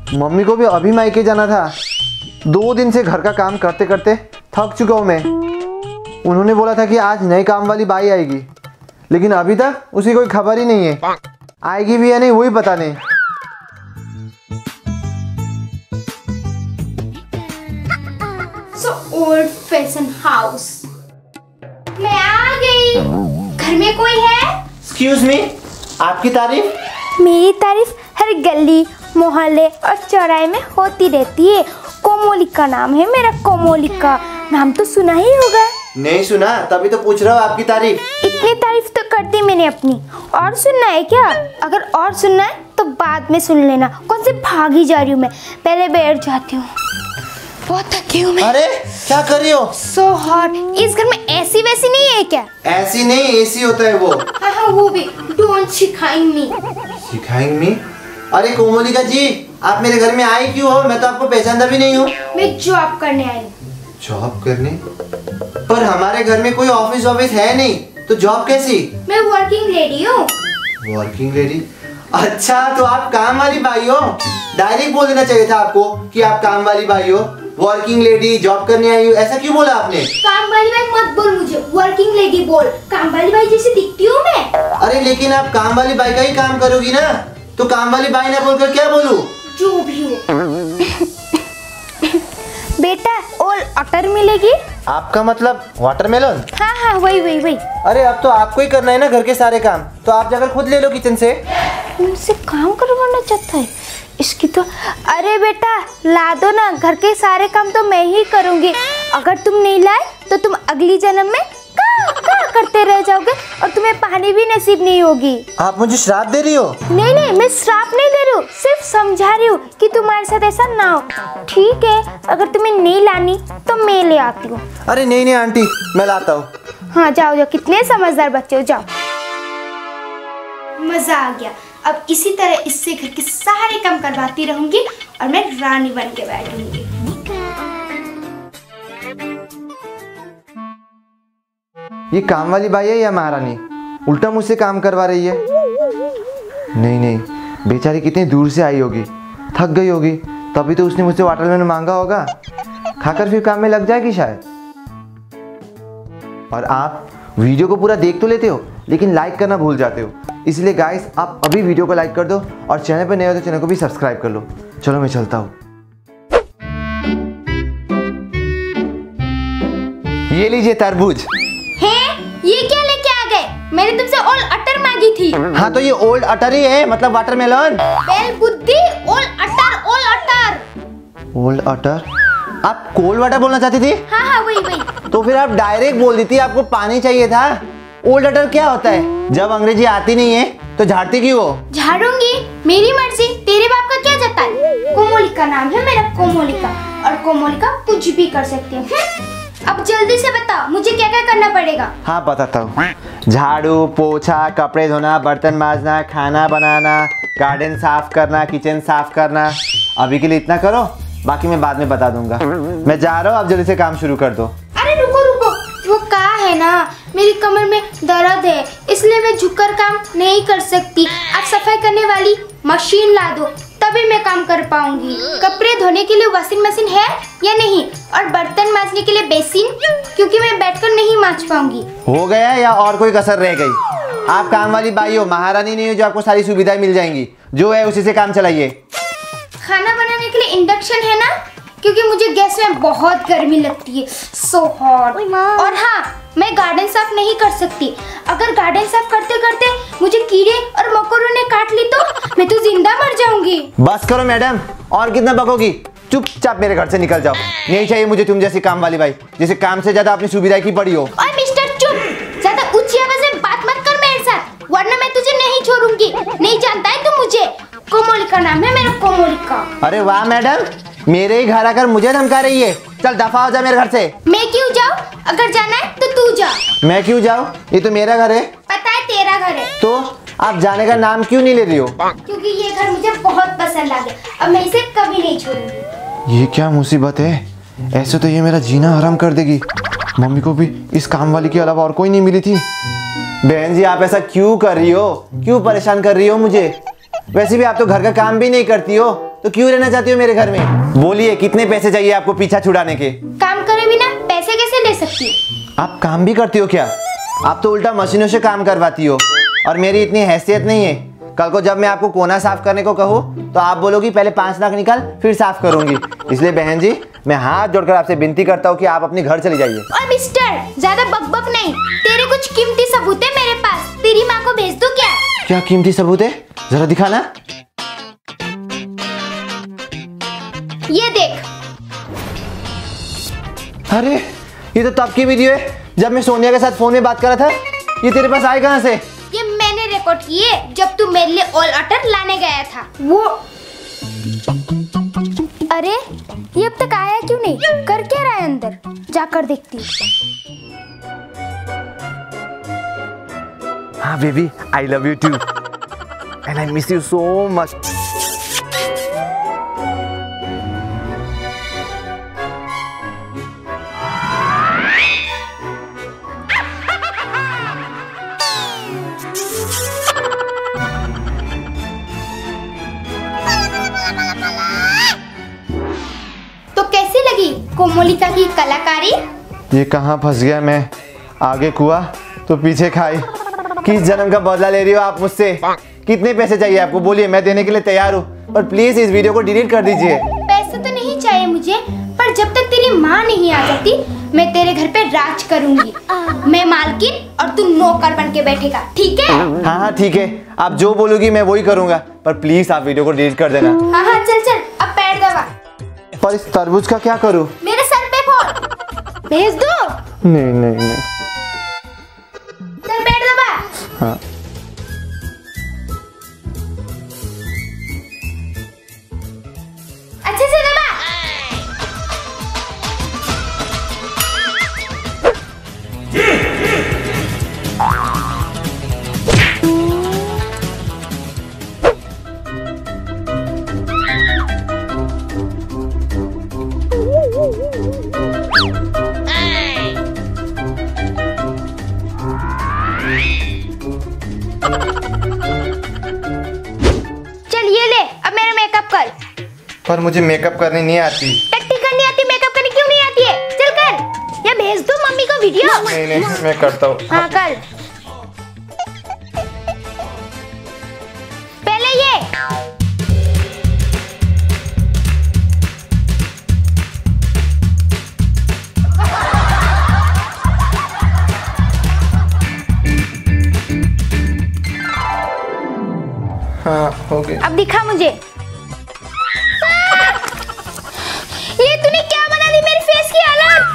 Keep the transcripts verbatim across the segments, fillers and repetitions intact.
Mummy को भी अभी मायके जाना था। दो दिन से घर का काम करते करते थक चुका हूँ मैं। उन्होंने बोला था कि आज नई काम वाली बाई आएगी, लेकिन अभी तक उसकी कोई खबर ही नहीं है। आएगी भी या नहीं वही पता नहीं। So old fashioned house. मैं आ गई। घर में कोई है? Excuse me, आपकी तारीफ? मेरी तारीफ हर गली मोहल्ले और चौराहे में होती रहती है। कोमोलिका नाम है मेरा, कोमोलिका। नाम तो सुना ही होगा। नहीं सुना, तभी तो पूछ रहा हूँ आपकी तारीफ। इतनी तारीफ तो कर दी मैंने अपनी। और सुनना है क्या? अगर और सुनना है तो बाद में सुन लेना। कौन से भागी जा रही हूँ मैं, पहले बैठ जाती हूँ। बहुत थकी हूँ मैं। अरे क्या कर रही हो? So hot. इस घर में एसी वैसी नहीं है क्या? ऐसी नहीं, एसी होता है वो। हाँ हाँ वो भी। डोंट सिखाइंग मी। सिखाइंग मी? अरे कोमोलिका जी, आप मेरे घर में आई क्यों हो? मैं तो आपको पहचानता भी नहीं हूँ। मैं जॉब करने आई हूँ। जॉब करने? पर हमारे घर में कोई ऑफिस ऑफिस है नहीं, तो जॉब कैसी? मैं वर्किंग लेडी हूँ। Working lady? अच्छा, तो आप काम वाली बाई हो। डायरेक्ट बोल देना चाहिए था आपको कि आप काम वाली बाई हो। वर्किंग लेडी, जॉब करने आई हो, ऐसा क्यों बोला आपने? काम वाली बाई मत बोल मुझे, वर्किंग लेडी बोल। काम वाली बाई जैसी दिखती हूँ मैं। अरे लेकिन आप काम वाली बाई का ही काम करोगी ना, तो काम वाली बाई ना बोलकर क्या बोलूं? जो भी हो। बेटा ओल अटर मिलेगी? आपका मतलब वाटरमेलन? हाँ हाँ वही वही वही। अरे अब तो आपको ही करना है ना घर के सारे काम, तो आप जाकर खुद ले लो किचन से। मुझसे काम करवाना चाहता है इसकी तो। अरे बेटा ला दो ना, घर के सारे काम तो मैं ही करूँगी। अगर तुम नहीं लाए तो तुम अगली जन्म में का का करते रह जाओगे और तुम्हें पानी भी नसीब नहीं होगी। आप मुझे श्राप दे रही हो? नहीं नहीं, मैं श्राप नहीं दे रही हूँ, सिर्फ समझा रही हूँ कि तुम्हारे साथ ऐसा ना हो। ठीक है, अगर तुम्हें नहीं लानी तो मैं ले आती हूँ। अरे नहीं नहीं आंटी, मैं लाता हूँ। हाँ जाओ जाओ, कितने समझदार बच्चे हो, जाओ। मजा आ गया। अब इसी तरह इससे घर के सारे काम करवाती रहूंगी और मैं रानी बन के बैठूंगी। ये काम वाली बाई है या महारानी? उल्टा मुझसे काम करवा रही है। नहीं नहीं, बेचारी कितनी दूर से आई होगी, थक गई होगी, तभी तो उसने मुझसे वाटरमेलन मांगा होगा। खाकर फिर काम में लग जाएगी शायद। और आप वीडियो को पूरा देख तो लेते हो, लेकिन लाइक करना भूल जाते हो। इसलिए गाइस आप अभी वीडियो को लाइक कर दो और चैनल पर नए हो तो चैनल को भी सब्सक्राइब कर लो। चलो मैं चलता हूँ। ये लीजिए तरबूज। ये क्या लेके आ गए? मैंने तुमसे ओल्ड अटर मांगी थी। हाँ तो ये ओल्ड अटर ही है, मतलब वाटरमेलन। बेल बुद्धि, old utter, old utter. Old utter? आप कोल्ड वाटर बोलना चाहती थी? हाँ हाँ वही वही। तो फिर आप डायरेक्ट बोल देती, आपको पानी चाहिए था। ओल्ड अटर क्या होता है? जब अंग्रेजी आती नहीं है तो झाड़ती क्यों हो? झाड़ूंगी, मेरी मर्जी, तेरे बाप का क्या जाता है? कोमोलिका नाम है मेरा, कोमोलिका। और कोमोलिका कुछ भी कर सकती है। अब जल्दी से बताओ मुझे क्या क्या करना पड़ेगा? हाँ बताता हूँ। झाड़ू पोछा, कपड़े धोना, बर्तन मांजना, खाना बनाना, गार्डन साफ करना, किचन साफ करना। अभी के लिए इतना करो, बाकी मैं बाद में बता दूंगा। मैं जा रहा हूँ, आप जल्दी से काम शुरू कर दो। अरे रुको रुको, वो कहा है ना, मेरी कमर में दर्द है, इसलिए मैं झुककर काम नहीं कर सकती। आप सफाई करने वाली मशीन ला दो, तभी मैं काम कर पाऊंगी। कपड़े धोने के लिए वॉशिंग मशीन है या नहीं? और बर्तन मांजने के लिए बेसिन, क्योंकि मैं बैठकर नहीं मांज पाऊंगी। हो गया या और कोई कसर रह गई? आप काम वाली बाई हो, महारानी नहीं हो जो आपको सारी सुविधाएं मिल जाएंगी। जो है उसी से काम चलाइए। खाना बनाने के लिए इंडक्शन है ना, क्योंकि मुझे गैस में बहुत गर्मी लगती है, सो हॉट। और हाँ, मैं गार्डन साफ नहीं कर सकती। अगर गार्डन साफ करते करते मुझे कीड़े और मकोड़ों ने काट ली तो मैं तो जिंदा मर जाऊंगी। बस करो मैडम, और कितना बकोगी? चुपचाप मेरे घर से निकल जाओ। नहीं चाहिए मुझे तुम जैसी काम वाली बाई, जिसे काम से ज्यादा अपनी सुविधा की पड़ी हो। ओए मिस्टर चुप, ज्यादा ऊंची आवाज में बात मत कर मेरे साथ, वरना मैं तुझे नहीं छोड़ूंगी। नहीं जानता है तू मुझे? कोमोलिका नाम है मेरा, कोमोलिका। अरे वाह मैडम, मेरे ही घर आकर मुझे धमका रही है। चल दफा हो जा मेरे घर से। मैं क्यों जाऊँ? अगर जाना है तो तू जा। मैं क्यों जाऊँ? ये तो मेरा घर है। पता है तेरा घर है। तो आप जाने का नाम क्यों नहीं ले रही हो? क्योंकि ये घर मुझे बहुत पसंद आ गया, अब मैं इसे कभी नहीं छोड़ूंगी। ये क्या मुसीबत है? ऐसे तो ये मेरा जीना हराम कर देगी। मम्मी को भी इस काम वाली के अलावा और कोई नहीं मिली थी। बहन जी आप ऐसा क्यों कर रही हो? क्यों परेशान कर रही हो मुझे? वैसे भी आप तो घर का काम भी नहीं करती हो, तो क्यों रहना चाहती हो मेरे घर में? बोलिए कितने पैसे चाहिए आपको पीछा छुड़ाने के? काम करे बिना पैसे कैसे ले सकती? आप काम भी करती हो क्या? आप तो उल्टा मशीनों से काम करवाती हो और मेरी इतनी हैसियत नहीं है। कल को जब मैं आपको कोना साफ करने को कहूँ तो आप बोलोगी पहले पांच लाख निकाल फिर साफ करूंगी। इसलिए बहन जी मैं हाथ जोड़कर आपसे विनती करता हूँ कि आप अपनी घर चली जाइए। और मिस्टर ज्यादा बकबक नहीं, तेरे कुछ कीमती सबूत है मेरे पास, तेरी माँ को भेज दूँ क्या? क्या कीमती सबूत है? जरा दिखाना। ये देख। अरे ये तो तब की वीडियो है जब मैं सोनिया के साथ फोन में बात कर रहा था। ये तेरे पास आए कहाँ से? ये मैंने रिकॉर्ड किए जब तू मेरे लिए ऑल वाटर लाने गया था। वो अरे ये अब तक आया क्यों नहीं? कर क्या रहा है अंदर? जाकर देखती हूँ। हाँ baby, I love you too and I miss you so much. तो कैसी लगी कोमोलिका की कलाकारी? ये कहाँ फंस गया मैं? आगे कुआ तो पीछे खाई। किस जन्म का बदला ले रही हो आप मुझसे? कितने पैसे चाहिए आपको? बोलिए, मैं देने के लिए तैयार हूँ। और प्लीज इस वीडियो को डिलीट कर दीजिए। पैसे तो नहीं चाहिए मुझे, पर जब तक तेरी माँ नहीं आ जाती मैं तेरे घर पे राज करूंगी। मैं मालकिन और तू नौकर बन के बैठेगा, ठीक है? हाँ हाँ ठीक है, आप जो बोलोगी मैं वही करूंगा, पर प्लीज आप वीडियो को डिलीट कर देना। हाँ हाँ चल चल, अब पैर दबा। पर इस तरबूज का क्या करूँ? मेरे सर पे फोड़, भेज दो। नहीं नहीं नहीं। चल पैर दबा। हाँ अच्छे से दबा। चल ये ले, अब मेरा मेकअप कर। पर मुझे मेकअप करनी नहीं आती। टट्टी करनी आती, मेकअप करनी क्यों नहीं आती है? चल कर, या भेज दो मम्मी को वीडियो। नहीं नहीं मैं करता हूँ। हाँ कर। पहले ये। हाँ हो गया। अब दिखा मुझे। ये तूने क्या बना दी मेरी फेस की हालत?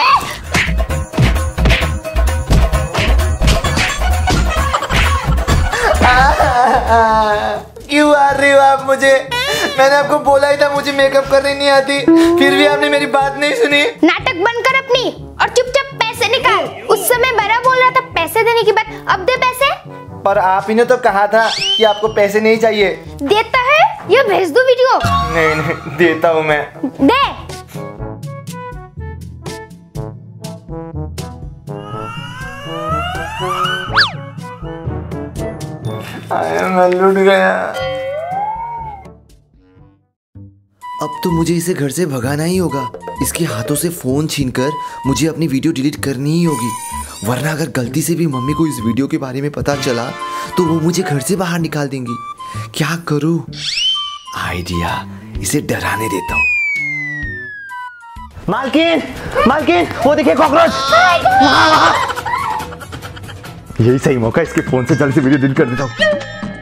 क्यों आ रही हो आप मुझे? मैंने आपको बोला ही था मुझे मेकअप करनी नहीं आती, फिर भी आपने मेरी बात नहीं सुनी। नाटक बंद कर अपनी और चुपचाप पैसे निकाल। उस समय बड़ा बोल रहा था पैसे देने की बात, अब दे पैसे। पर आप ही ने तो कहा था कि आपको पैसे नहीं चाहिए। देता है या भेज दो वीडियो? नहीं नहीं देता हूँ मैं। दे। आया मैं लुट गया। अब तो मुझे इसे घर से भगाना ही होगा। इसके हाथों से फोन छीनकर मुझे अपनी वीडियो डिलीट करनी ही होगी, वरना अगर गलती से भी मम्मी को इस वीडियो के बारे में पता चला तो वो मुझे घर से बाहर निकाल देंगी। क्या करूं? आइडिया, इसे डराने देता हूँ। मालकिन, मालकिन, वो देखिए कॉकरोच। यही सही मौका, इसके फोन से जल्दी से वीडियो डिलीट कर देता हूँ।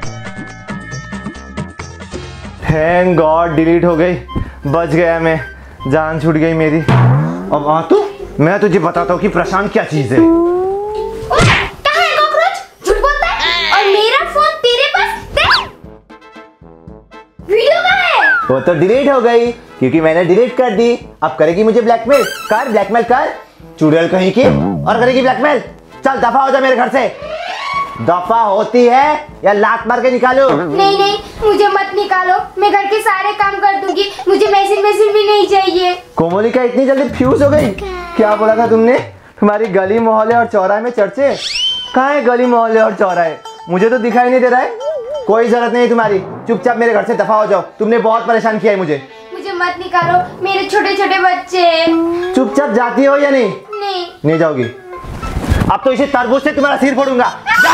थैंक गॉड डिलीट हो गई, बच गया मैं, जान छूट गई मेरी। अब आ तू, मैं तुझे बताता हूँ कि प्रशांत क्या चीज है। कहाँ है कॉकरोच? झूठ बोलता है। और मेरा फोन तेरे पास? दे। वीडियो कहाँ है? वो तो डिलीट हो गई क्योंकि मैंने डिलीट कर दी। अब करेगी मुझे ब्लैकमेल? कर ब्लैकमेल कर, चुड़ैल कहीं की, और करेगी ब्लैकमेल। चल दफा हो जा मेरे घर से। दफा होती है या लात मार के निकालो? नहीं नहीं, मुझे मत निकालो, मैं घर के सारे काम कर दूंगी, मुझे मैसेज मैसेज भी नहीं चाहिए। कोमोलिका इतनी जल्दी फ्यूज हो गई? क्या बोला था तुमने? तुम्हारी गली मोहल्ले और चौराहे में चर्चे? कहाँ है गली मोहल्ले और चौराहे? मुझे तो दिखाई नहीं दे रहा है। कोई जरूरत नहीं तुम्हारी, चुपचाप मेरे घर से दफा हो जाओ। तुमने बहुत परेशान किया है मुझे। मुझे मत निकालो, मेरे छोटे छोटे बच्चे हैं। चुपचाप जाती हो या नहीं? नहीं। नहीं जाओगी? अब तो इसे तरबूज से तुम्हारा सिर फोड़ूंगा।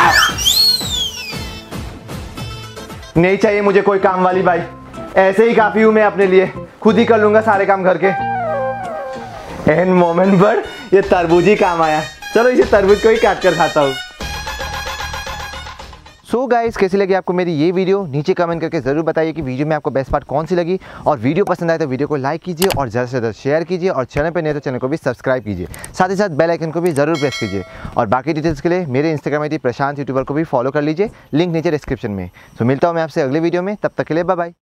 नहीं चाहिए मुझे कोई काम वाली बाई, ऐसे ही काफी हूं मैं अपने लिए, खुद ही कर लूंगा सारे काम घर के। एन मोमेंट पर ये तरबूज ही काम आया। चलो इसे तरबूज को ही काट कर खाता हूँ। सो so गाइस, कैसी लगी आपको मेरी ये वीडियो? नीचे कमेंट करके ज़रूर बताइए कि वीडियो में आपको बेस्ट पार्ट कौन सी लगी। और वीडियो पसंद आए तो वीडियो को लाइक कीजिए और ज़्यादा से ज़्यादा शेयर कीजिए, और चैनल पर नहीं तो चैनल को भी सब्सक्राइब कीजिए। साथ ही साथ बेल आइकन को भी ज़रूर प्रेस कीजिए। और बाकी डिटेल्स के लिए मेरे Instagram I D Prashant YouTuber को भी फॉलो कर लीजिए, लिंक नीचे डिस्क्रिप्शन में। तो मिलता हूँ मैं आपसे अगले वीडियो में, तब तक के लिए बाय बाय।